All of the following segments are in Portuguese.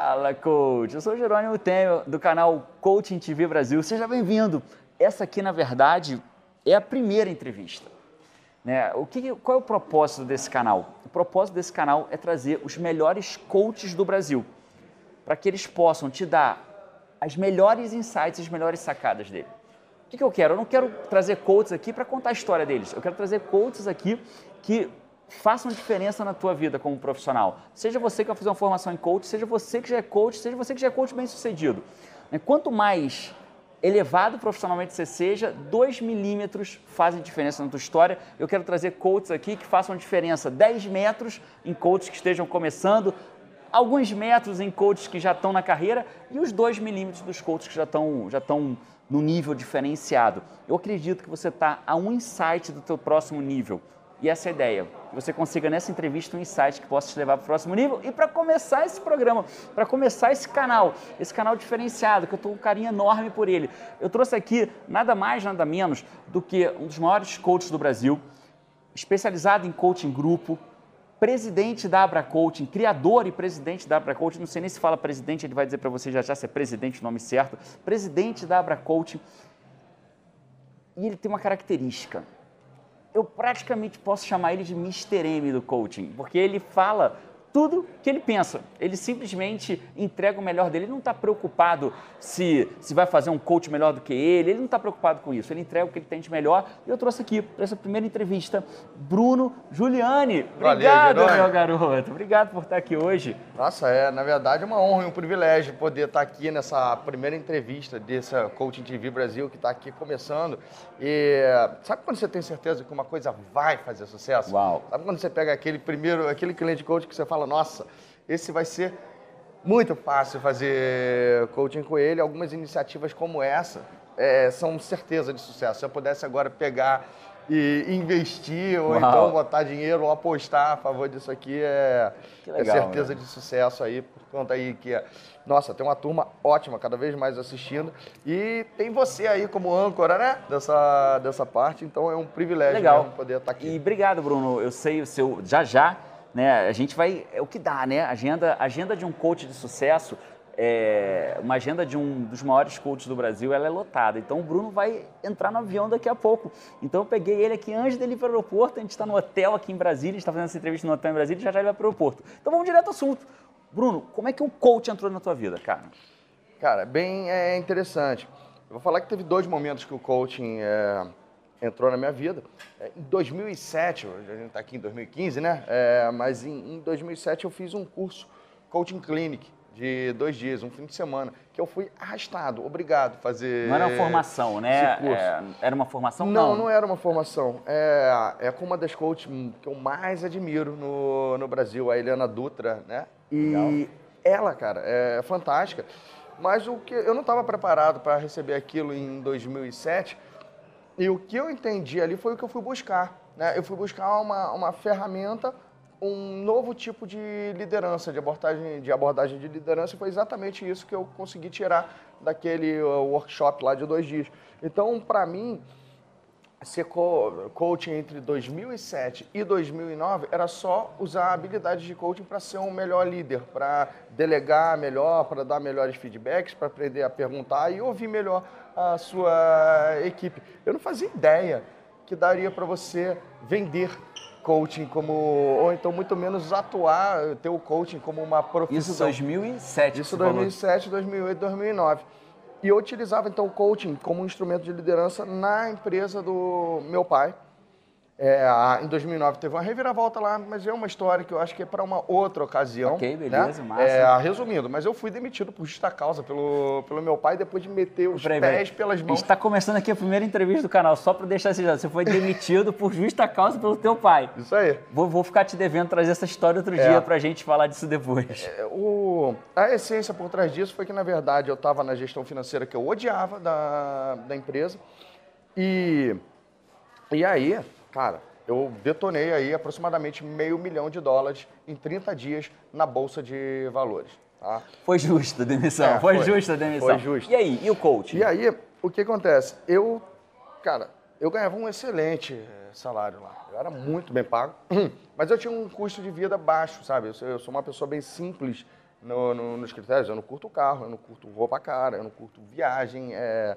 Fala, coach! Eu sou o Jerônimo Temer, do canal Coaching TV Brasil. Seja bem-vindo. Essa aqui, na verdade, é a primeira entrevista. Né? Qual é o propósito desse canal? O propósito desse canal é trazer os melhores coaches do Brasil, para que eles possam te dar as melhores insights, as melhores sacadas dele. O que eu quero? Eu não quero trazer coaches aqui para contar a história deles. Eu quero trazer coaches aqui que façam diferença na tua vida como profissional. Seja você que vai fazer uma formação em coach, seja você que já é coach, seja você que já é coach bem-sucedido. Quanto mais elevado profissionalmente você seja, 2 milímetros fazem diferença na tua história. Eu quero trazer coaches aqui que façam diferença 10 metros em coaches que estejam começando, alguns metros em coaches que já estão na carreira e os 2 milímetros dos coaches que já estão no nível diferenciado. Eu acredito que você está a um insight do teu próximo nível. E essa é a ideia, que você consiga nessa entrevista um insight que possa te levar para o próximo nível e para começar esse programa, para começar esse canal diferenciado, que eu estou com um carinho enorme por ele. Eu trouxe aqui nada mais, nada menos do que um dos maiores coaches do Brasil, especializado em coaching grupo, presidente da Abra Coaching, criador e presidente da Abra Coaching, não sei nem se fala presidente, ele vai dizer para você já se é presidente o nome certo, presidente da Abra Coaching. E ele tem uma característica. Eu praticamente posso chamar ele de Mr. M do coaching, porque ele fala tudo que ele pensa. Ele simplesmente entrega o melhor dele. Ele não está preocupado se vai fazer um coach melhor do que ele não está preocupado com isso. Ele entrega o que ele tem de melhor. E eu trouxe aqui, para essa primeira entrevista, Bruno Giuliani. Obrigado, valeu, meu garoto. Obrigado por estar aqui hoje. Nossa, na verdade, é uma honra e um privilégio poder estar aqui nessa primeira entrevista dessa Coaching TV Brasil, que está aqui começando. E sabe quando você tem certeza que uma coisa vai fazer sucesso? Uau! Sabe quando você pega aquele cliente coach que você fala, nossa, esse vai ser muito fácil fazer coaching com ele. Algumas iniciativas como essa são certeza de sucesso. Se eu pudesse agora pegar e investir, ou então botar dinheiro, ou apostar a favor disso aqui, legal, certeza de sucesso aí, por conta aí que, nossa, tem uma turma ótima, cada vez mais assistindo, e tem você aí como âncora, né, dessa parte, então é um privilégio mesmo poder estar aqui. E obrigado, Bruno, eu sei o seu, já, né, a gente vai, é o que dá, né, agenda de um coach de sucesso, uma agenda de um dos maiores coaches do Brasil, ela é lotada. Então o Bruno vai entrar no avião daqui a pouco. Então eu peguei ele aqui antes dele ir para o aeroporto, a gente está no hotel aqui em Brasília, a gente está fazendo essa entrevista no hotel em Brasília e já ele vai para o aeroporto. Então vamos direto ao assunto. Bruno, como é que o coach entrou na tua vida, cara? Cara, bem interessante. Eu vou falar que teve 2 momentos que o coaching entrou na minha vida. Em 2007, a gente está aqui em 2015, né? Mas em 2007 eu fiz um curso Coaching Clinic, de 2 dias, um fim de semana, que eu fui arrastado, obrigado a fazer. Não era uma formação, né? Era uma formação? Não era uma formação. É com uma das coaches que eu mais admiro no Brasil, a Eliana Dutra, né? E ela, cara, é fantástica. Mas eu não estava preparado para receber aquilo em 2007. E o que eu entendi ali foi o que eu fui buscar, né? Eu fui buscar uma ferramenta, um novo tipo de liderança, de abordagem de liderança, e foi exatamente isso que eu consegui tirar daquele workshop lá de 2 dias. Então, para mim, ser coaching entre 2007 e 2009 era só usar habilidades de coaching para ser um melhor líder, para delegar melhor, para dar melhores feedbacks, para aprender a perguntar e ouvir melhor a sua equipe. Eu não fazia ideia que daria para você vender coaching ou então muito menos ter o coaching como uma profissão. Isso 2007. Isso 2007, 2008, 2009. E eu utilizava então o coaching como um instrumento de liderança na empresa do meu pai. Em 2009 teve uma reviravolta lá, mas é uma história que eu acho que é para uma outra ocasião. Ok, beleza, né? massa. Resumindo, mas eu fui demitido por justa causa pelo meu pai, depois de meter os pés pelas mãos. A gente está começando aqui a primeira entrevista do canal, só para deixar assim, você foi demitido por justa causa pelo teu pai. Isso aí. Vou ficar te devendo trazer essa história outro dia para a gente falar disso depois. A essência por trás disso foi que, na verdade, eu estava na gestão financeira que eu odiava da empresa. E aí, cara, eu detonei aí aproximadamente $500 mil em 30 dias na Bolsa de Valores. Tá? Foi justa a demissão, foi justa a demissão. Foi justa. E aí, e o coaching? E aí, o que acontece? Eu ganhava um excelente salário lá. Eu era muito bem pago, mas eu tinha um custo de vida baixo, sabe? Eu sou uma pessoa bem simples nos critérios. Eu não curto carro, eu não curto roupa cara, eu não curto viagem.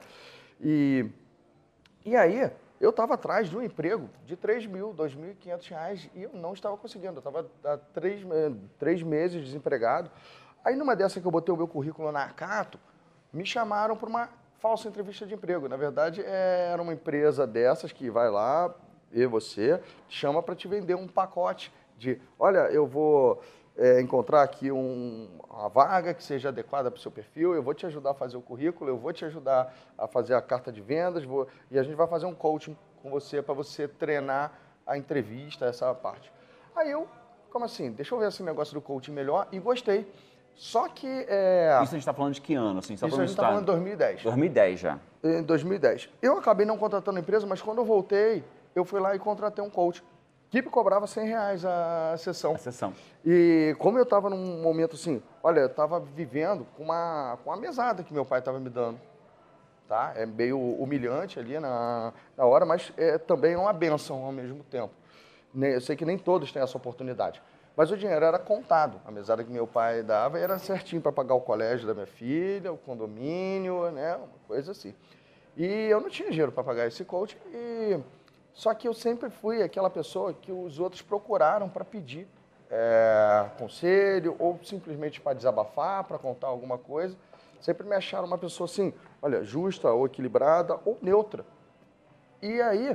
E aí, eu estava atrás de um emprego de R$3.000, R$2.500 e eu não estava conseguindo. Eu estava há 3 meses desempregado. Aí, numa dessa que eu botei o meu currículo na Acato, me chamaram para uma falsa entrevista de emprego. Na verdade, era uma empresa dessas que vai lá, você, chama para te vender um pacote de, olha, eu vou encontrar aqui uma vaga que seja adequada para o seu perfil, eu vou te ajudar a fazer o currículo, eu vou te ajudar a fazer a carta de vendas, e a gente vai fazer um coaching com você para você treinar a entrevista, essa parte. Aí eu, como assim? Deixa eu ver esse negócio do coaching melhor e gostei. Só que... Isso a gente está falando de que ano? Assim, isso a gente está falando de 2010. 2010 já. Em 2010. Eu acabei não contratando a empresa, mas quando eu voltei, eu fui lá e contratei um coach que me cobrava R$100 a sessão. A sessão. E como eu estava num momento assim, olha, eu estava vivendo com uma mesada que meu pai estava me dando. Tá? É meio humilhante ali na hora, mas também é uma bênção ao mesmo tempo. Eu sei que nem todos têm essa oportunidade. Mas o dinheiro era contado. A mesada que meu pai dava era certinho para pagar o colégio da minha filha, o condomínio, né? Uma coisa assim. E eu não tinha dinheiro para pagar esse coach. Só que eu sempre fui aquela pessoa que os outros procuraram para pedir conselho ou simplesmente para desabafar, para contar alguma coisa. Sempre me acharam uma pessoa assim, olha, justa ou equilibrada ou neutra. E aí...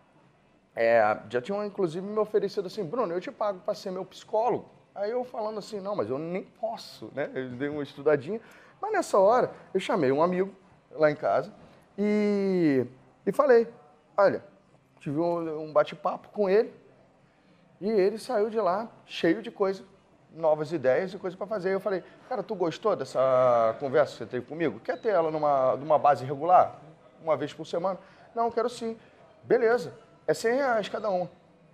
já tinham, inclusive, me oferecido assim, Bruno, eu te pago para ser meu psicólogo. Aí eu falando assim, não, mas eu nem posso, né? Eu dei uma estudadinha. Mas nessa hora, eu chamei um amigo lá em casa e falei, olha, tive um bate-papo com ele e ele saiu de lá cheio de coisa, novas ideias e coisa para fazer. Eu falei, cara, tu gostou dessa conversa que você teve comigo? Quer ter ela numa base regular? Uma vez por semana? Não, quero sim. Beleza. É R$100 cada um.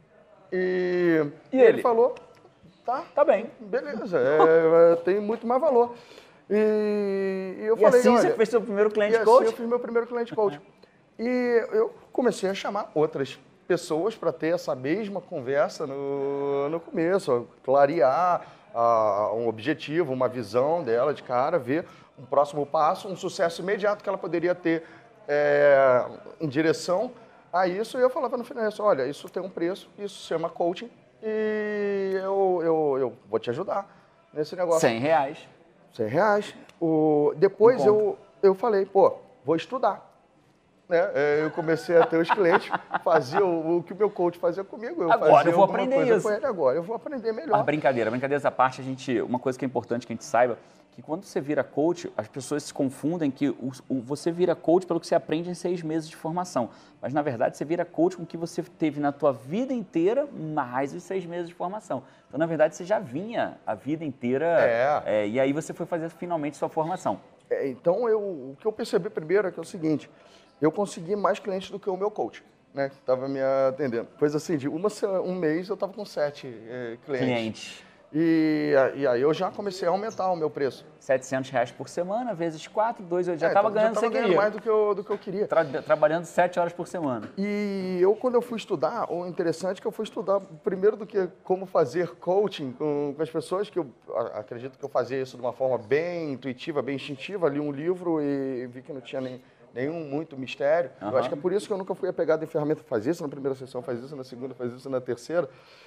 E ele falou, tá bem. Beleza, tem muito mais valor. E eu falei, assim olha, você fez seu primeiro cliente coach? coach? Assim eu fiz meu primeiro cliente coach. E eu comecei a chamar outras pessoas para ter essa mesma conversa no começo, clarear um objetivo, uma visão dela de cara, ver um próximo passo, um sucesso imediato que ela poderia ter em direção a isso. E eu falava no final, olha, isso tem um preço, isso se chama coaching e eu vou te ajudar nesse negócio. R$100. R$100. Depois eu falei, pô, vou estudar. Né? Eu comecei a ter os clientes, fazia o que o meu coach fazia comigo. Agora eu vou aprender isso. Agora eu vou aprender melhor. Mas brincadeira essa parte, uma coisa que é importante que a gente saiba, que quando você vira coach, as pessoas se confundem que você vira coach pelo que você aprende em 6 meses de formação. Mas, na verdade, você vira coach com o que você teve na tua vida inteira, mais os 6 meses de formação. Então, na verdade, você já vinha a vida inteira e aí você foi fazer finalmente sua formação. Então, o que eu percebi primeiro é que é o seguinte, eu consegui mais clientes do que o meu coach, né, que estava me atendendo. Coisa assim, de um mês eu estava com 7 clientes. E aí eu já comecei a aumentar o meu preço. R$700 por semana, vezes 4, 2, eu já estava ganhando sem querer. Mais do que eu queria. Trabalhando 7 horas por semana. E quando eu fui estudar, o interessante é que eu fui estudar primeiro do que como fazer coaching com as pessoas, que eu acredito que eu fazia isso de uma forma bem intuitiva, bem instintiva, li um livro e vi que não tinha nenhum muito mistério. Eu acho que é por isso que eu nunca fui apegado em ferramenta, faz isso na primeira sessão, faz isso na segunda, faz isso na terceira.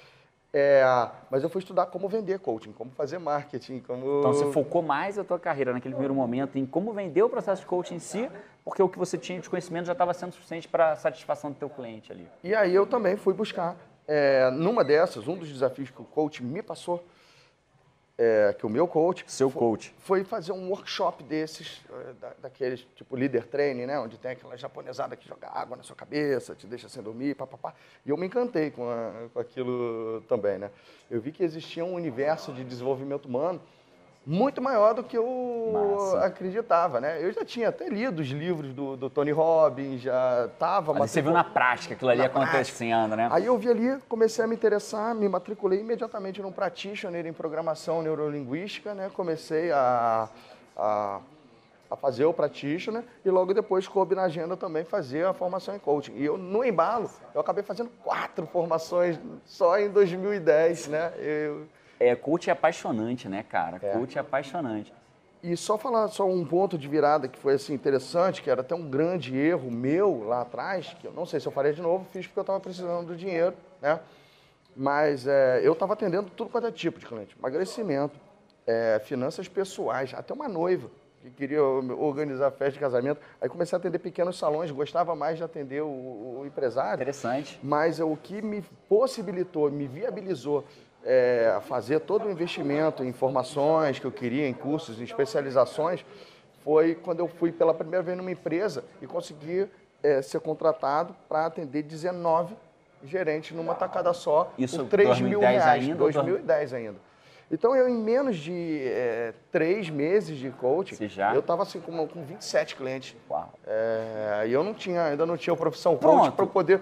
Mas eu fui estudar como vender coaching, como fazer marketing, como... Então você focou mais a tua carreira naquele primeiro momento em como vender o processo de coaching em si, porque o que você tinha de conhecimento já estava sendo suficiente para a satisfação do teu cliente ali. E aí eu também fui buscar. Numa dessas, um dos desafios que o coach me passou, que o meu coach... coach. Foi fazer um workshop desses, daqueles tipo líder training, né? Onde tem aquela japonesada que joga água na sua cabeça, te deixa sem dormir, papapá. E eu me encantei com aquilo também, né? Eu vi que existia um universo de desenvolvimento humano muito maior do que eu acreditava, né? Eu já tinha até lido os livros do Tony Robbins, já estava... Mas você viu na prática aquilo ali acontecendo, né? Aí eu vi ali, comecei a me interessar, me matriculei imediatamente num practitioner em programação neurolinguística, né? Comecei a fazer o practitioner e logo depois coube na agenda também fazer a formação em coaching. E eu, no embalo, eu acabei fazendo 4 formações só em 2010, né? Coach é apaixonante, né, cara? Coach é apaixonante. E só falar só um ponto de virada que foi assim interessante, que era até um grande erro meu lá atrás, que eu não sei se eu faria de novo, fiz porque eu estava precisando do dinheiro, né? Mas eu estava atendendo tudo quanto é tipo de cliente. Emagrecimento, finanças pessoais, até uma noiva que queria organizar festa de casamento. Aí comecei a atender pequenos salões, gostava mais de atender o empresário. Interessante. Mas o que me possibilitou, me viabilizou a fazer todo o investimento em formações que eu queria, em cursos, em especializações, foi quando eu fui pela primeira vez numa empresa e consegui ser contratado para atender 19 gerentes numa tacada só, isso por 3 mil reais, ainda, 2010 ainda. Então, eu em menos de 3 meses de coaching, eu estava assim com 27 clientes. Uau. E eu ainda não tinha profissão coach para poder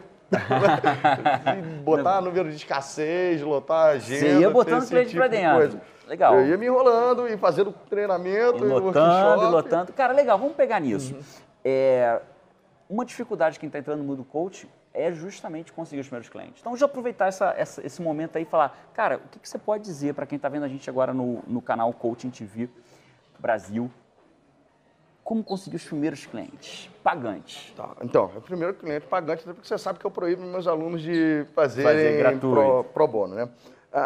botar número de escassez, lotar agenda. Você ia botando cliente para dentro. Legal. Eu ia me enrolando e fazendo treinamento, lotando. Cara, legal, vamos pegar nisso. Uma dificuldade de quem está entrando no mundo coach é justamente conseguir os primeiros clientes. Então, já aproveitar esse momento aí e falar, cara, o que você pode dizer para quem está vendo a gente agora no canal Coaching TV Brasil, como conseguir os primeiros clientes pagantes? Tá, então, o primeiro cliente pagante, até porque você sabe que eu proíbo meus alunos de fazerem pro bono, né?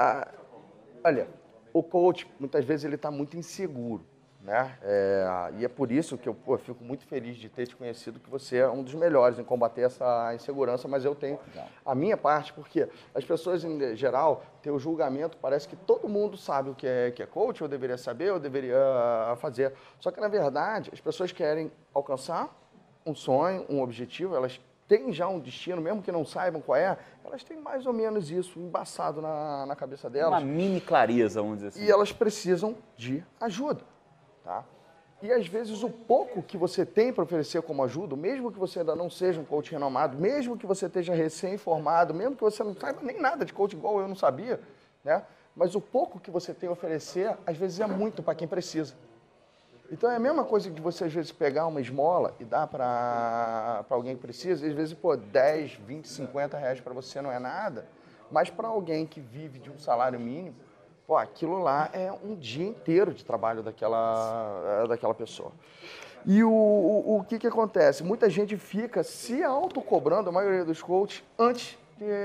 Olha, o coach, muitas vezes, ele está muito inseguro, né? E é por isso que eu fico muito feliz de ter te conhecido, que você é um dos melhores em combater essa insegurança, mas eu tenho a minha parte, porque as pessoas, em geral, têm o julgamento, parece que todo mundo sabe o que é coach, eu deveria saber, eu deveria fazer. Só que, na verdade, as pessoas querem alcançar um sonho, um objetivo, elas têm já um destino, mesmo que não saibam qual é, elas têm mais ou menos isso embaçado na cabeça delas. Uma mini clareza, vamos dizer assim. E elas precisam de ajuda. Tá? E às vezes o pouco que você tem para oferecer como ajuda, mesmo que você ainda não seja um coach renomado, mesmo que você esteja recém-formado, mesmo que você não saiba nem nada de coach igual eu não sabia, né? Mas o pouco que você tem a oferecer, às vezes é muito para quem precisa. Então é a mesma coisa de você às vezes pegar uma esmola e dar para alguém que precisa, e às vezes 10, 20, 50 reais para você não é nada, mas para alguém que vive de um salário mínimo, aquilo lá é um dia inteiro de trabalho daquela pessoa. E o que acontece? Muita gente fica se autocobrando, a maioria dos coaches, antes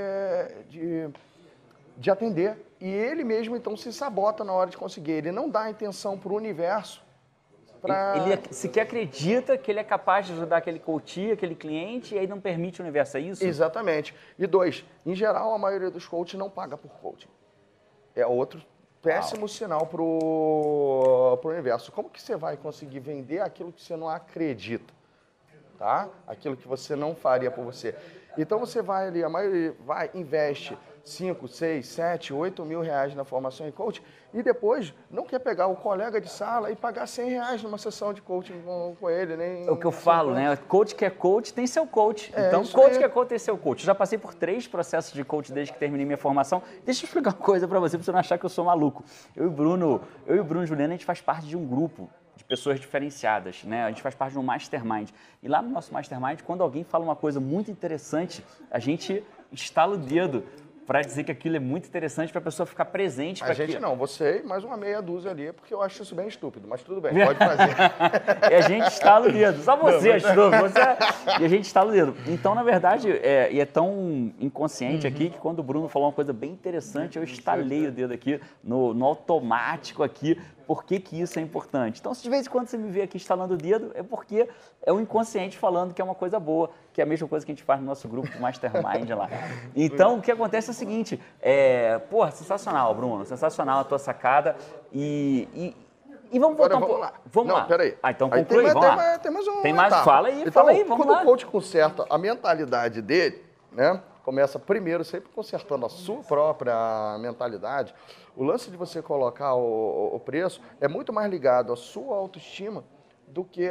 de atender. E ele mesmo, então, se sabota na hora de conseguir. Ele não dá a intenção para o universo. Ele sequer acredita que ele é capaz de ajudar aquele coach, aquele cliente, e aí não permite o universo, é isso? Exatamente. E 2, em geral, a maioria dos coaches não paga por coaching. É outro péssimo sinal para o universo. Como que você vai conseguir vender aquilo que você não acredita? Tá? Aquilo que você não faria por você. Então você vai ali, a maioria investe 5, 6, 7, 8 mil reais na formação em coaching e depois não quer pegar o colega de sala e pagar 100 reais numa sessão de coaching com ele. Nem é o que eu falo, né? Coach que é coach tem seu coach. Então, coach que é coach tem seu coach. Eu já passei por 3 processos de coach desde que terminei minha formação. Deixa eu explicar uma coisa pra você não achar que eu sou maluco. Eu e o Bruno e Juliana, a gente faz parte de um grupo de pessoas diferenciadas, né? A gente faz parte de um mastermind. E lá no nosso mastermind, quando alguém fala uma coisa muito interessante, a gente estala o dedo para dizer que aquilo é muito interessante para a pessoa ficar presente. A gente não, você e mais uma meia dúzia ali, porque eu acho isso bem estúpido, mas tudo bem, pode fazer. E a gente estala o dedo, só você é estúpido, e a gente estala o dedo. Então, na verdade, e é tão inconsciente aqui que quando o Bruno falou uma coisa bem interessante, eu estalei o dedo aqui, no automático aqui, por que isso é importante. Então, se de vez em quando você me vê aqui estalando o dedo, é porque é o inconsciente falando que é uma coisa boa, que é a mesma coisa que a gente faz no nosso grupo do Mastermind lá. Então, o que acontece é o seguinte, sensacional, Bruno, sensacional a tua sacada e vamos voltar vamos lá. Vamos lá. Peraí. Então conclui, vamos lá. Tem mais um. Tem mais? Etapa. Fala aí, vamos lá. Quando o coach conserta a mentalidade dele, né? Começa primeiro sempre consertando a sua própria mentalidade. O lance de você colocar o preço é muito mais ligado à sua autoestima do que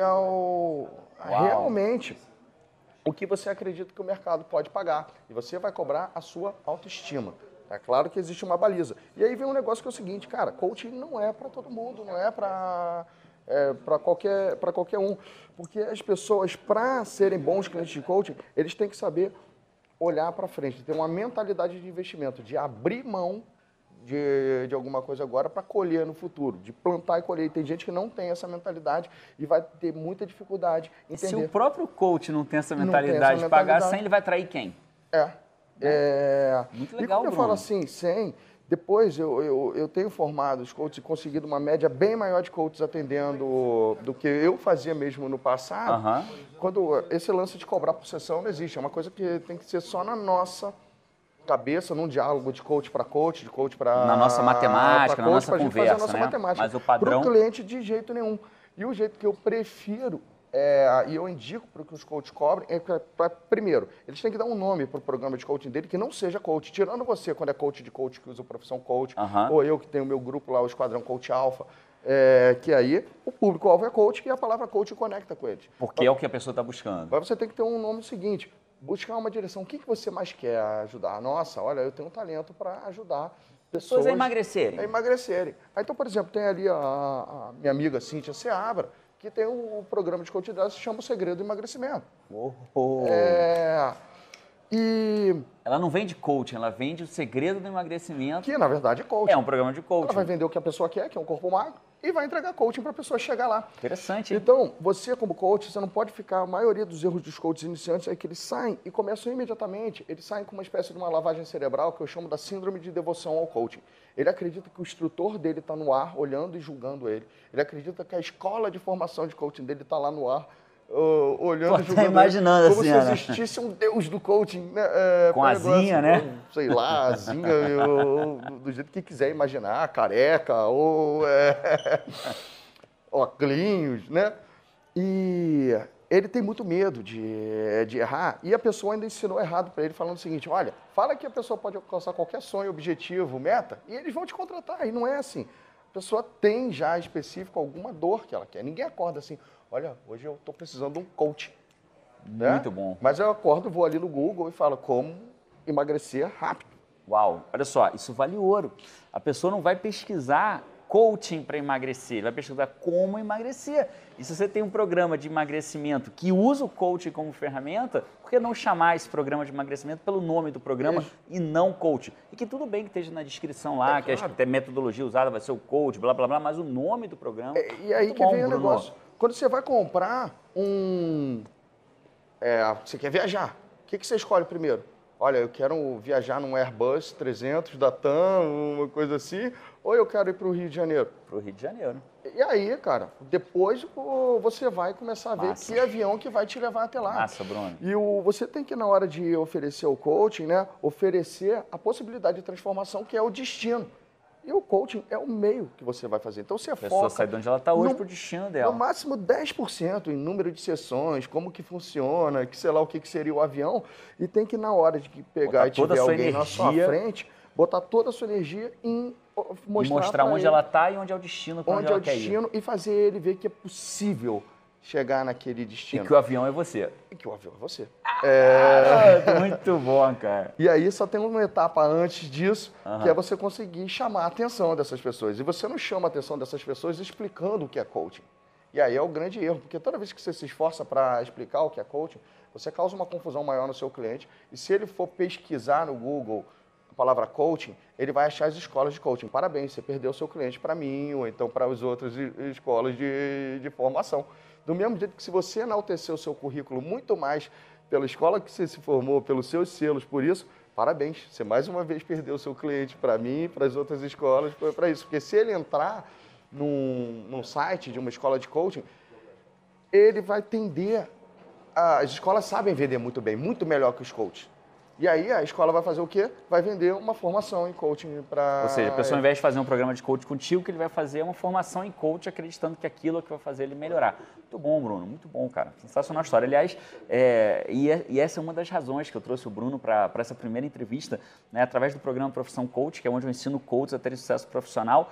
realmente o que você acredita que o mercado pode pagar. E você vai cobrar a sua autoestima. É claro que existe uma baliza. E aí vem um negócio que é o seguinte, cara, coaching não é para todo mundo, não é para qualquer um. Porque as pessoas, para serem bons clientes de coaching, eles têm que saber olhar para frente, ter uma mentalidade de investimento, de abrir mão de alguma coisa agora para colher no futuro, de plantar e colher. E tem gente que não tem essa mentalidade e vai ter muita dificuldade em entender. Se o próprio coach não tem essa mentalidade de pagar 100, ele vai atrair quem? Muito legal, e quando eu Bruno. falo assim, 100, depois eu tenho formado os coaches e conseguido uma média bem maior de coaches atendendo do que eu fazia mesmo no passado. Quando esse lance de cobrar por sessão não existe, é uma coisa que tem que ser só na nossa cabeça, num diálogo de coach para coach, de coach para... Na nossa matemática, na nossa conversa, fazer a nossa né? matemática. Mas o padrão... Para o cliente, de jeito nenhum. E o jeito que eu prefiro, e eu indico para que os coaches cobrem, é primeiro, eles têm que dar um nome para o programa de coaching dele que não seja coach. Tirando você, quando é coach de coach, que usa a profissão coach, ou eu que tenho o meu grupo lá, o Esquadrão Coach Alpha, que aí o público-alvo é coach e a palavra coach conecta com eles. Porque é o que a pessoa está buscando. Mas você tem que ter um nome seguinte, buscar uma direção. O que você mais quer ajudar? Nossa, olha, eu tenho um talento para ajudar pessoas a emagrecerem. Então, por exemplo, tem ali a minha amiga Cíntia Seabra, que tem um programa de coaching dela que se chama O Segredo do Emagrecimento. E... Ela não vende coaching, ela vende o segredo do emagrecimento. Que, na verdade, é coaching. É um programa de coaching. Ela vai vender o que a pessoa quer, que é um corpo magro, e vai entregar coaching para a pessoa chegar lá. Interessante, hein? Então, você como coach, você não pode ficar... A maioria dos erros dos coaches iniciantes é que eles saem e começam imediatamente. Eles saem com uma espécie de uma lavagem cerebral que eu chamo da síndrome de devoção ao coaching. Ele acredita que o instrutor dele está no ar, olhando e julgando ele. Ele acredita que a escola de formação de coaching dele está lá no ar, olhando e julgando imaginando ele, assim, como se existisse um deus do coaching. Né? Com asinha, né? Sei lá, asinha, do jeito que quiser imaginar, careca, ou óculos, né? E ele tem muito medo de errar, e a pessoa ainda ensinou errado para ele, falando o seguinte, olha, fala que a pessoa pode alcançar qualquer sonho, objetivo, meta, e eles vão te contratar, e não é assim. A pessoa tem já específico alguma dor que ela quer. Ninguém acorda assim, olha, hoje eu estou precisando de um coach. Muito bom. Mas eu acordo, vou ali no Google e falo como emagrecer rápido. Uau, olha só, isso vale ouro. A pessoa não vai pesquisar coaching para emagrecer, vai pesquisar como emagrecer. E se você tem um programa de emagrecimento que usa o coaching como ferramenta, por que não chamar esse programa de emagrecimento pelo nome do programa e não coach? E que tudo bem que esteja na descrição lá, que a metodologia usada vai ser o coach, blá, blá, blá, mas o nome do programa... E aí que vem o negócio. Quando você vai comprar você quer viajar, o que você escolhe primeiro? Olha, eu quero viajar num Airbus 300 da TAM, uma coisa assim, ou eu quero ir para o Rio de Janeiro? Para o Rio de Janeiro. E aí, cara, depois você vai começar a ver que avião que vai te levar até lá. Massa, Bruno. E você tem que, na hora de oferecer o coaching, né, oferecer a possibilidade de transformação, que é o destino. E o coaching é o meio que você vai fazer. Então você foca... A pessoa sai de onde ela está hoje para o destino dela. No máximo 10% em número de sessões, como que funciona, que sei lá o que seria o avião. E tem que, na hora de pegar e tiver alguém na sua frente, botar toda a sua energia em mostrar onde ela está e onde é o destino, para onde ela quer ir. Onde é o destino e fazer ele ver que é possível chegar naquele destino. E que o avião é você. E que o avião é você. Muito bom, cara. E aí só tem uma etapa antes disso, que é você conseguir chamar a atenção dessas pessoas. E você não chama a atenção dessas pessoas explicando o que é coaching. E aí é o grande erro, porque toda vez que você se esforça para explicar o que é coaching, você causa uma confusão maior no seu cliente. E se ele for pesquisar no Google a palavra coaching, ele vai achar as escolas de coaching. Parabéns, você perdeu o seu cliente para mim, ou então para as outras escolas de formação. Do mesmo jeito que se você enaltecer o seu currículo muito mais pela escola que você se formou, pelos seus selos, por isso, parabéns. Você mais uma vez perdeu o seu cliente para mim, para as outras escolas, para isso. Porque se ele entrar num site de uma escola de coaching, ele vai tender... As escolas sabem vender muito bem, muito melhor que os coaches. E aí a escola vai fazer o quê? Vai vender uma formação em coaching para... Ou seja, a pessoa, ao invés de fazer um programa de coaching contigo, o que ele vai fazer é uma formação em coaching, acreditando que aquilo é o que vai fazer ele melhorar. Muito bom, Bruno, muito bom, cara. Sensacional história. Aliás, e essa é uma das razões que eu trouxe o Bruno para essa primeira entrevista, né, através do programa Profissão Coach, que é onde eu ensino coaches a terem sucesso profissional.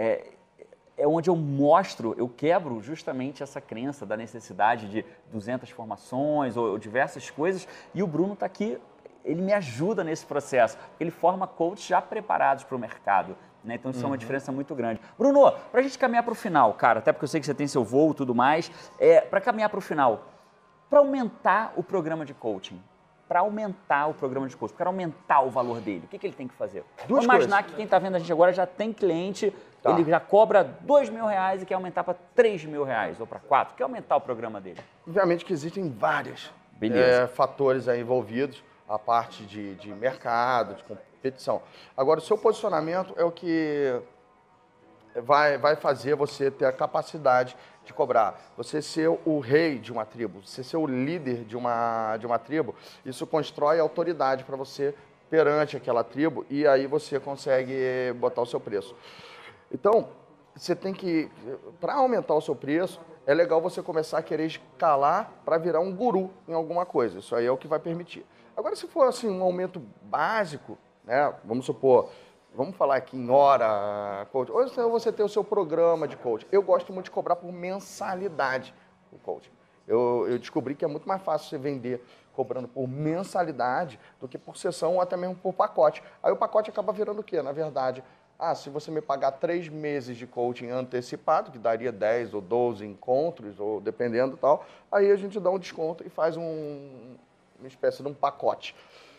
É onde eu quebro justamente essa crença da necessidade de 200 formações ou diversas coisas, e o Bruno está aqui. Ele me ajuda nesse processo, porque ele forma coaches já preparados para o mercado, né? Então isso é uma diferença muito grande. Bruno, para a gente caminhar para o final, cara, até porque eu sei que você tem seu voo e tudo mais, para caminhar para o final, para aumentar o programa de coaching, para aumentar o programa de coach, para aumentar o valor dele? O que ele tem que fazer? Duas Vamos imaginar coisas. que quem está vendo a gente agora já tem cliente, Tá. ele já cobra R$ 2.000 e quer aumentar para R$ 3.000 ou para 4, quer aumentar o programa dele. Obviamente que existem vários Beleza. fatores aí envolvidos, a parte de mercado, de competição. Agora, o seu posicionamento é o que vai fazer você ter a capacidade de cobrar. Você ser o rei de uma tribo, você ser o líder de uma tribo, isso constrói autoridade para você perante aquela tribo e aí você consegue botar o seu preço. Então, você tem que, para aumentar o seu preço, é legal você começar a querer escalar para virar um guru em alguma coisa. Isso aí é o que vai permitir. Agora, se for assim um aumento básico, né? Vamos supor, vamos falar aqui em hora, coach. Ou então você tem o seu programa de coach. Eu gosto muito de cobrar por mensalidade o coaching. Eu descobri que é muito mais fácil você vender cobrando por mensalidade do que por sessão ou até mesmo por pacote. Aí o pacote acaba virando o quê? Na verdade, se você me pagar 3 meses de coaching antecipado, que daria 10 ou 12 encontros, ou dependendo e tal, aí a gente dá um desconto e faz uma espécie de um pacote.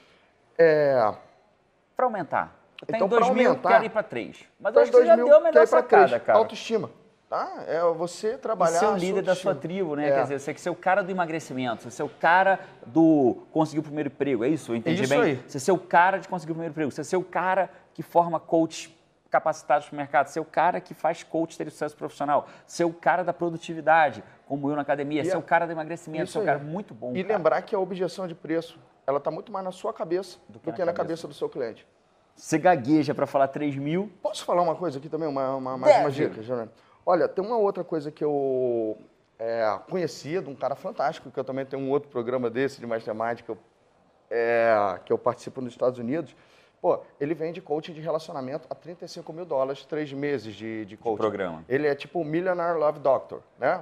Para aumentar. Eu tenho Então, pra 2.000, aumentar, quero ir para 3. Mas eu Para acho que você já 2.000, deu a quer melhor ir para sacada, 3. cara. Autoestima. Tá? É você trabalhar E ser o a líder sua da sua autoestima. tribo, né? Quer dizer, você que ser o cara do emagrecimento, você ser o cara do conseguir o primeiro emprego, é isso? Eu entendi Isso bem? aí. Você ser o cara de conseguir o primeiro emprego, você ser o cara que forma coach capacitados para o mercado, ser o cara que faz coach ter sucesso profissional, ser o cara da produtividade, como eu na academia, ser o cara do emagrecimento, Isso ser o aí. cara muito bom. E cara. lembrar que a objeção de preço, ela está muito mais na sua cabeça do que na cabeça do seu cliente. Você gagueja para falar 3.000. Posso falar uma coisa aqui também? Mais Deve. uma dica, Jonathan? Olha, tem uma outra coisa que eu conheci de um cara fantástico, que eu também tenho um outro programa desse de matemática que eu participo nos Estados Unidos. Pô, ele vende coaching de relacionamento a $35 mil, 3 meses de coaching. Programa. Ele é tipo o Millionaire Love Doctor, né?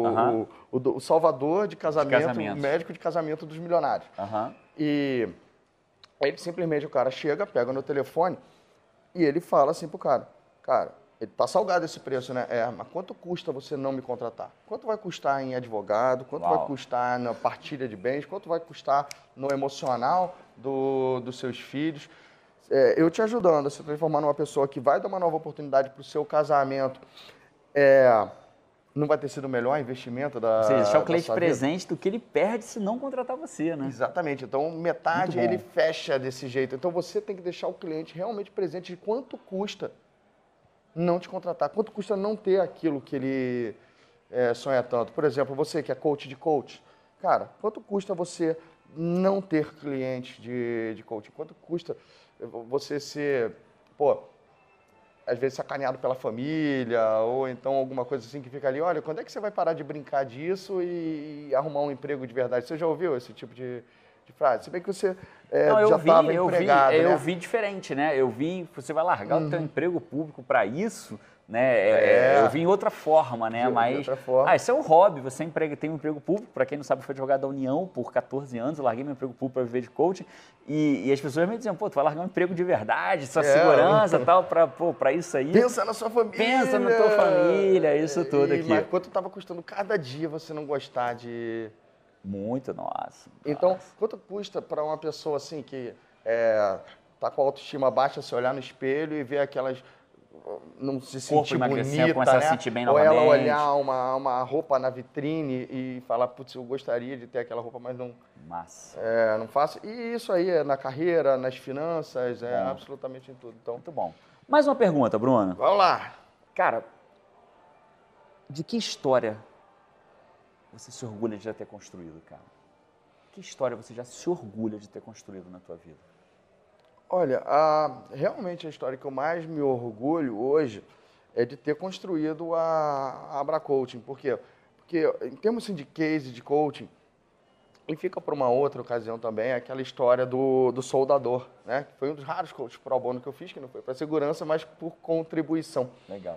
O salvador de casamento, o médico de casamento dos milionários. E aí simplesmente o cara chega, pega no telefone e ele fala assim pro cara, ele tá salgado esse preço, né? Mas quanto custa você não me contratar? Quanto vai custar em advogado? Quanto vai custar na partilha de bens? Quanto vai custar no emocional dos seus filhos? Eu te ajudando a se transformar numa pessoa que vai dar uma nova oportunidade para o seu casamento, não vai ter sido o melhor investimento da Você deixar o cliente sua presente do que ele perde se não contratar você, né? Exatamente. Então, metade ele fecha desse jeito. Então, você tem que deixar o cliente realmente presente de quanto custa não te contratar, quanto custa não ter aquilo que ele sonha tanto. Por exemplo, você que é coach de coach, cara, quanto custa você não ter clientes de coaching? Quanto custa você ser, às vezes sacaneado pela família, ou então alguma coisa assim que fica ali, olha, quando é que você vai parar de brincar disso e arrumar um emprego de verdade? Você já ouviu esse tipo de frase? Se bem que você já estava empregado, né? Eu vi diferente, né? Eu vi, você vai largar o teu emprego público para isso, né? Eu vi em outra forma, né? Mas outra forma. isso é um hobby, você tem um emprego público, para quem não sabe, eu fui advogado da União por 14 anos, eu larguei meu emprego público para viver de coaching, e as pessoas me diziam, tu vai largar um emprego de verdade, sua segurança e tal, para isso aí. Pensa na sua família. Pensa na tua família, isso tudo aqui. Mas quanto estava custando cada dia você não gostar de... Muito, nossa. Então, quanto custa para uma pessoa assim que tá com a autoestima baixa, se olhar no espelho e ver aquelas... não se sentir bonita, começar a né? sentir bem Ou novamente. ela olhar uma roupa na vitrine e falar, putz, eu gostaria de ter aquela roupa, mas não... Massa. não faço. E isso aí é na carreira, nas finanças, absolutamente em tudo. Então, muito bom. Mais uma pergunta, Bruno. Vamos lá. Cara, de que história você se orgulha de já ter construído, cara? Que história você já se orgulha de ter construído na tua vida? Olha, realmente a história que eu mais me orgulho hoje é de ter construído a Abra Coaching. Por quê? Porque em termos assim, de case de coaching, e fica para uma outra ocasião também, aquela história do soldador, né? Que foi um dos raros coaches pro bono que eu fiz, que não foi para segurança, mas por contribuição. Legal.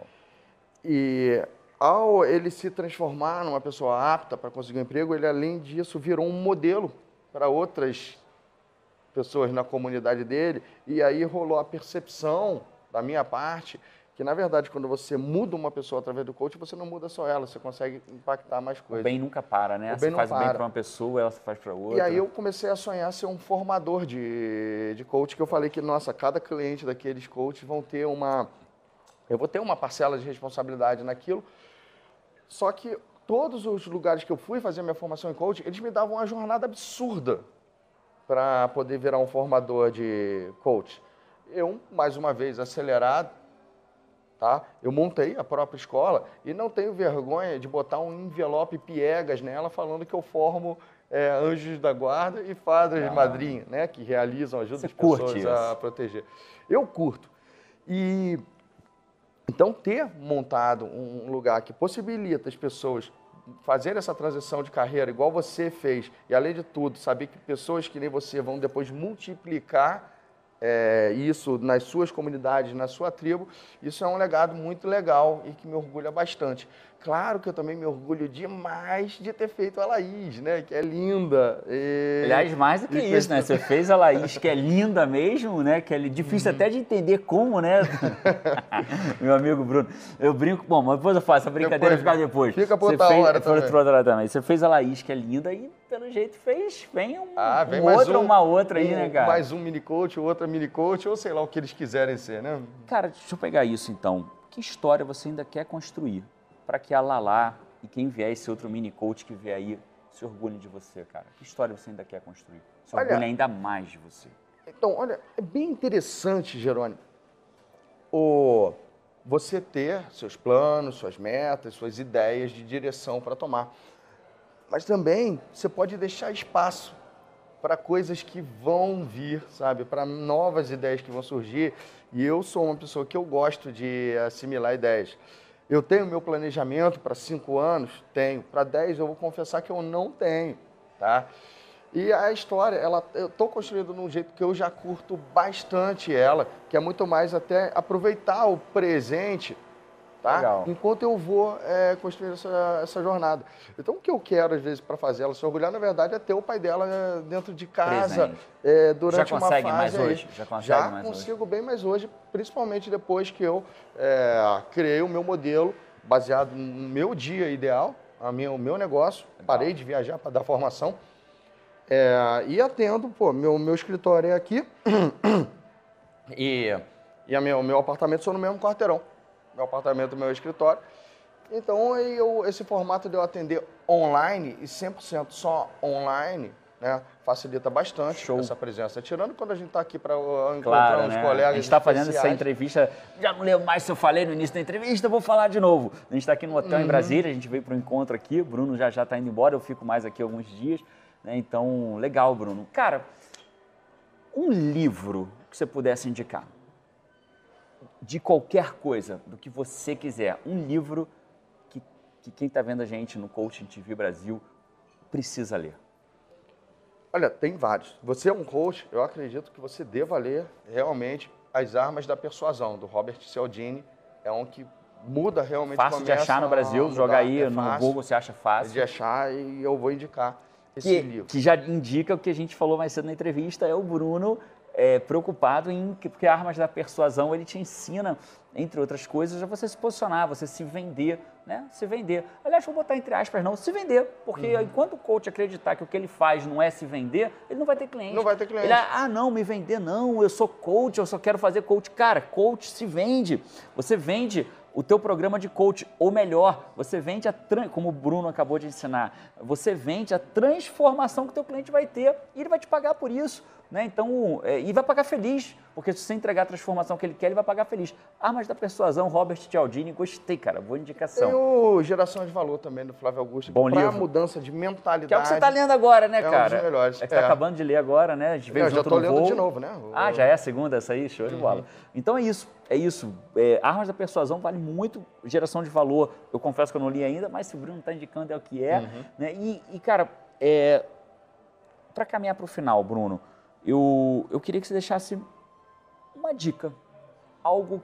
E ao ele se transformar numa pessoa apta para conseguir um emprego, ele, além disso, virou um modelo para outras pessoas na comunidade dele. E aí rolou a percepção, da minha parte, que, na verdade, quando você muda uma pessoa através do coach, você não muda só ela, você consegue impactar mais coisas. O bem nunca para, né? Você faz o bem para uma pessoa, ela faz para outra. E aí eu comecei a sonhar ser um formador de coach, que eu falei que, nossa, cada cliente daqueles coaches vão ter uma... Eu vou ter uma parcela de responsabilidade naquilo, só que todos os lugares que eu fui fazer minha formação em coach, eles me davam uma jornada absurda para poder virar um formador de coach. Eu, mais uma vez, acelerado, tá? Eu montei a própria escola e não tenho vergonha de botar um envelope piegas nela falando que eu formo anjos da guarda e fadas de madrinha, né? Que realizam, ajudam as pessoas a proteger. Eu curto. E então ter montado um lugar que possibilita as pessoas fazer essa transição de carreira igual você fez e, além de tudo, saber que pessoas que nem você vão depois multiplicar isso nas suas comunidades, na sua tribo, isso é um legado muito legal e que me orgulha bastante. Claro que eu também me orgulho demais de ter feito a Laís, né? Que é linda. Aliás, mais do que isso, né? Você fez a Laís, que é linda mesmo, né? Que é difícil até de entender como, né? Meu amigo Bruno. Eu brinco... Bom, mas depois eu faço a brincadeira, ficar depois. Fica por outra hora também. Você fez a Laís, que é linda, e pelo jeito vem uma outra aí, né, cara? Mais um mini coach, outra mini coach, ou sei lá o que eles quiserem ser, né? Cara, deixa eu pegar isso então. Que história você ainda quer construir para que a Lala e quem vier, esse outro mini coach que vier aí, se orgulhem de você, cara? Que história você ainda quer construir? Se orgulhem ainda mais de você. Então, olha, é bem interessante, Jerônimo, você ter seus planos, suas metas, suas ideias de direção para tomar. Mas também você pode deixar espaço para coisas que vão vir, sabe? Para novas ideias que vão surgir. E eu sou uma pessoa que eu gosto de assimilar ideias. Eu tenho meu planejamento para 5 anos? Tenho. Para 10 eu vou confessar que eu não tenho, tá? E a história, eu estou construindo de um jeito que eu já curto bastante ela, que é muito mais até aproveitar o presente, tá? Legal. Enquanto eu vou construir essa jornada. Então, o que eu quero, às vezes, para fazer ela se orgulhar, na verdade, é ter o pai dela dentro de casa durante uma fase. Já consegue mais hoje? Já consigo bem mais hoje, principalmente depois que eu criei o meu modelo baseado no meu dia ideal, o meu negócio. Legal. Parei de viajar para dar formação. E atendo, meu escritório é aqui e meu apartamento são no mesmo quarteirão. Meu apartamento, meu escritório. Então, esse formato de eu atender online e 100% só online, né, facilita bastante essa presença. Tirando quando a gente está aqui para encontrar uns colegas. A gente está fazendo essa entrevista, já não lembro mais se eu falei no início da entrevista, vou falar de novo. A gente está aqui no hotel em Brasília, a gente veio para o encontro aqui, o Bruno já está indo embora, eu fico mais aqui alguns dias. Né? Então, legal, Bruno. Cara, um livro que você pudesse indicar, de qualquer coisa, do que você quiser, um livro que quem está vendo a gente no Coaching TV Brasil precisa ler. Olha, tem vários. Você é um coach, eu acredito que você deva ler realmente As Armas da Persuasão, do Robert Cialdini. É um que muda realmente. Fácil de achar no Brasil, jogar aí no Google você acha fácil. De achar e eu vou indicar esse livro. Que já indica o que a gente falou mais cedo na entrevista, é o Bruno preocupado porque Armas da Persuasão, ele te ensina, entre outras coisas, a você se posicionar, você se vender, né? Se vender. Aliás, vou botar entre aspas, não, se vender. Porque enquanto o coach acreditar que o que ele faz não é se vender, ele não vai ter cliente. Não vai ter cliente. Ele, não, me vender não, eu sou coach, eu só quero fazer coach. Cara, coach se vende. Você vende o teu programa de coach, ou melhor, você vende como o Bruno acabou de ensinar, você vende a transformação que o teu cliente vai ter e ele vai te pagar por isso. Né? Então, e vai pagar feliz, porque se você entregar a transformação que ele quer, ele vai pagar feliz. Armas da Persuasão, Robert Cialdini, gostei, cara, boa indicação. Tem o Geração de Valor também, do Flávio Augusto, para mudança de mentalidade. Que é o que você está lendo agora, né, cara? É um dos melhores. Você está acabando de ler agora, né? A gente veio já estou lendo de novo, né? Já é a segunda essa aí? Show de bola. Então é isso. Armas da Persuasão vale muito, Geração de Valor, eu confesso que eu não li ainda, mas se o Bruno está indicando é o que é. Né? E cara, para caminhar para o final, Bruno, eu queria que você deixasse uma dica, algo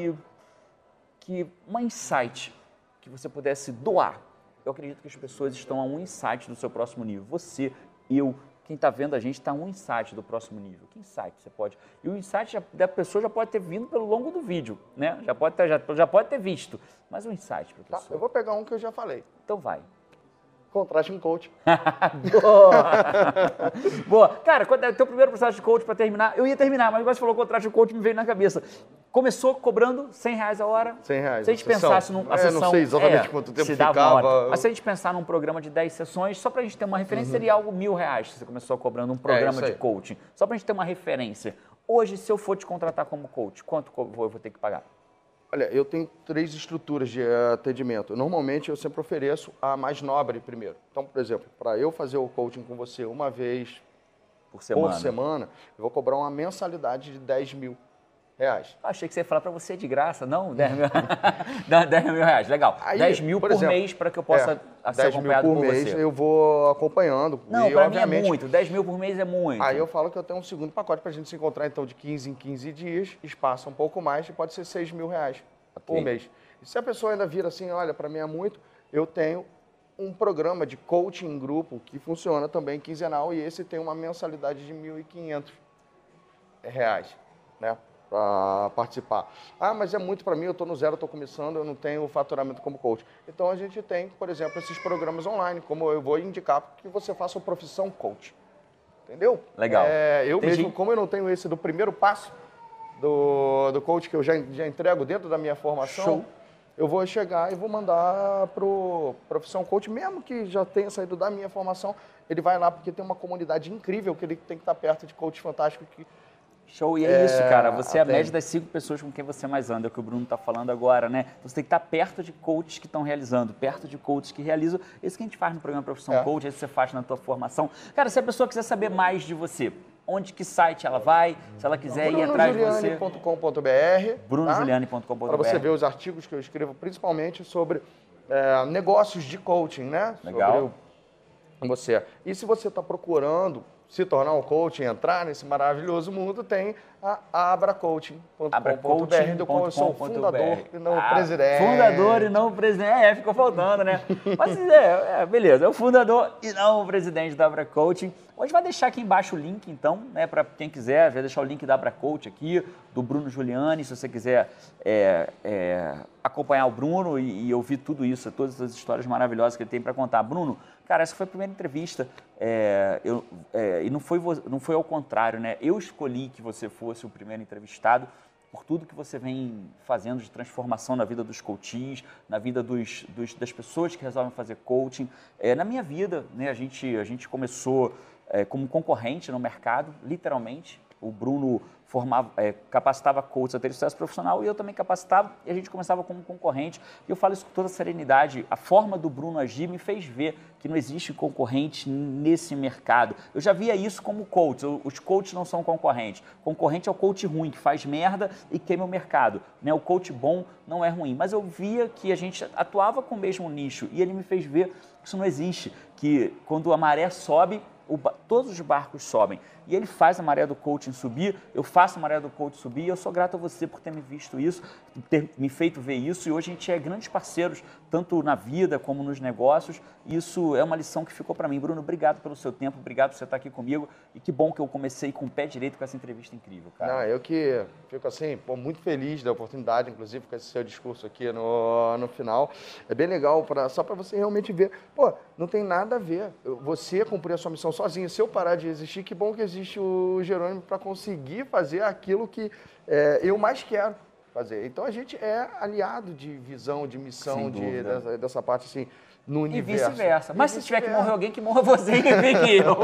uma insight que você pudesse doar. Eu acredito que as pessoas estão a um insight do seu próximo nível. Você, eu, quem está vendo a gente está um insight do próximo nível. Que insight você pode... E o insight da pessoa já pode ter vindo pelo longo do vídeo, né? Já pode ter visto. Mas o insight, professor... Tá, eu vou pegar um que eu já falei. Então vai. Contrate um coach. Boa! Boa! Cara, quando é o teu primeiro processo de coach para terminar, eu ia terminar, mas agora você falou contrate um coach, me veio na cabeça. Começou cobrando R$100 a hora. R$100. Se a gente pensasse numa sessão... não sei exatamente quanto tempo ficava. Mas se a gente pensar num programa de 10 sessões, só para a gente ter uma referência, seria algo R$1.000 se você começou cobrando um programa de coaching. Só para a gente ter uma referência. Hoje, se eu for te contratar como coach, quanto eu vou ter que pagar? Olha, eu tenho 3 estruturas de atendimento. Normalmente, eu sempre ofereço a mais nobre primeiro. Então, por exemplo, para eu fazer o coaching com você uma vez por semana, eu vou cobrar uma mensalidade de R$10.000. Achei que você ia falar para você de graça, não? R$10.000. Legal. Aí, 10 mil por mês para que eu possa ser acompanhado por você. 10 mil por mês eu vou acompanhando. Não, para mim é muito. 10 mil por mês é muito. Aí eu falo que eu tenho um segundo pacote para a gente se encontrar, então, de 15 em 15 dias, espaça um pouco mais e pode ser R$6.000 por mês. E se a pessoa ainda vira assim, olha, para mim é muito, eu tenho um programa de coaching em grupo que funciona também quinzenal e esse tem uma mensalidade de R$1.500, né? Para participar. Ah, mas é muito para mim, eu estou no zero, estou começando, eu não tenho faturamento como coach. Então a gente tem, por exemplo, esses programas online, como eu vou indicar que você faça o Profissão Coach. Entendeu? Legal. Eu mesmo, como eu não tenho esse do primeiro passo do coach que eu já entrego dentro da minha formação, show, eu vou chegar e vou mandar pro Profissão Coach, mesmo que já tenha saído da minha formação, ele vai lá porque tem uma comunidade incrível que ele tem que estar perto de coach fantástico que show, e é isso, cara. Você é a média das 5 pessoas com quem você mais anda, é o que o Bruno está falando agora, né? Então, você tem que estar perto de coaches que estão realizando, perto de coaches que realizam. Isso que a gente faz no programa Profissão Coach, isso que você faz na tua formação. Cara, se a pessoa quiser saber mais de você, onde, que site ela vai, se ela quiser ir atrás de você... brunojuliane.com.br para você ver os artigos que eu escrevo, principalmente sobre negócios de coaching, né? Legal. Sobre você. E se você está procurando se tornar um coach, entrar nesse maravilhoso mundo, tem a abracoaching.com.br, do qual eu sou o fundador e não o presidente. Fundador e não o presidente. Ficou faltando, né? Mas beleza, é o fundador e não o presidente da Abra Coaching. A gente vai deixar aqui embaixo o link, então, né, para quem quiser, vai deixar o link da Abra Coach aqui, do Bruno Juliane, se você quiser acompanhar o Bruno e ouvir tudo isso, todas as histórias maravilhosas que ele tem para contar. Bruno, cara, essa foi a primeira entrevista e não foi ao contrário, né? Eu escolhi que você fosse o primeiro entrevistado por tudo que você vem fazendo de transformação na vida dos coaches, na vida das pessoas que resolvem fazer coaching. Na minha vida, né, a gente começou como concorrente no mercado, literalmente. O Bruno capacitava coaches a ter sucesso profissional e eu também capacitava e a gente começava como concorrente. E eu falo isso com toda serenidade. A forma do Bruno agir me fez ver que não existe concorrente nesse mercado. Eu já via isso como coach. Os coaches não são concorrentes. Concorrente é o coach ruim, que faz merda e queima o mercado, né? O coach bom não é ruim. Mas eu via que a gente atuava com o mesmo nicho e ele me fez ver que isso não existe. Que quando a maré sobe, todos os barcos sobem. E ele faz a maré do coaching subir, eu faço a maré do coaching subir, e eu sou grato a você por ter me visto isso, ter me feito ver isso, e hoje a gente é grandes parceiros, tanto na vida como nos negócios, e isso é uma lição que ficou para mim. Bruno, obrigado pelo seu tempo, obrigado por você estar aqui comigo, e que bom que eu comecei com o pé direito com essa entrevista incrível, cara. Não, eu que fico assim, muito feliz da oportunidade, inclusive com esse seu discurso aqui no final. É bem legal, só para você realmente ver, não tem nada a ver você cumprir a sua missão sozinho. Se eu parar de existir, que bom que existe o Jerônimo para conseguir fazer aquilo que eu mais quero fazer. Então a gente é aliado de visão, de missão, dessa parte assim, no universo. E vice-versa. Mas se tiver que morrer alguém, que morra você e que fique eu.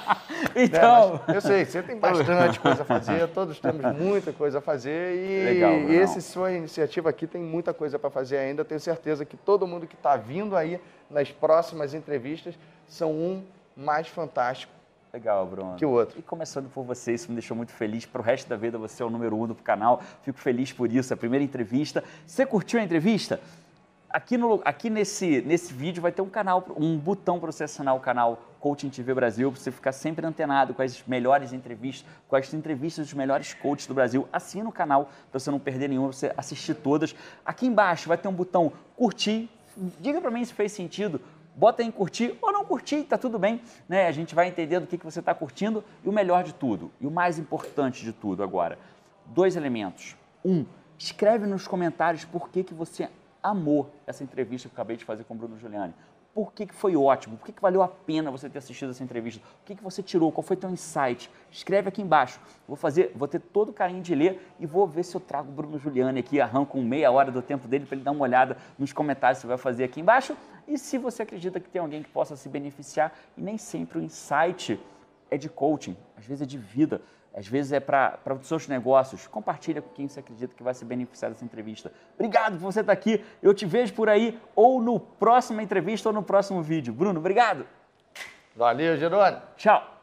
Então... eu sei, você tem bastante coisa a fazer, todos temos muita coisa a fazer e legal, essa sua iniciativa aqui tem muita coisa para fazer ainda. Tenho certeza que todo mundo que está vindo aí nas próximas entrevistas são mais fantástico. Legal, Bruno. Que o outro. E começando por você, isso me deixou muito feliz. Para o resto da vida, você é o número 1 do canal. Fico feliz por isso. A primeira entrevista. Você curtiu a entrevista? Aqui nesse vídeo vai ter um botão para você assinar o canal Coaching TV Brasil, para você ficar sempre antenado com as melhores entrevistas, com as entrevistas dos melhores coaches do Brasil. Assina o canal para você não perder nenhuma, para você assistir todas. Aqui embaixo vai ter um botão curtir. Diga para mim se fez sentido. Bota aí em curtir ou não curtir, tá tudo bem, né? A gente vai entender do que você está curtindo e o melhor de tudo, e o mais importante de tudo agora. 2 elementos. 1, escreve nos comentários por que você amou essa entrevista que eu acabei de fazer com o Bruno Giuliani. Por que foi ótimo? Por que valeu a pena você ter assistido essa entrevista? O que você tirou? Qual foi teu insight? Escreve aqui embaixo. Vou ter todo o carinho de ler e vou ver se eu trago o Bruno Giuliani aqui, arranco meia hora do tempo dele para ele dar uma olhada nos comentários que você vai fazer aqui embaixo. E se você acredita que tem alguém que possa se beneficiar, e nem sempre o insight é de coaching, às vezes é de vida. Às vezes é para os seus negócios. Compartilha com quem você acredita que vai se beneficiar dessa entrevista. Obrigado por você estar aqui. Eu te vejo por aí ou no próxima entrevista ou no próximo vídeo. Bruno, obrigado. Valeu, Jerônimo. Tchau.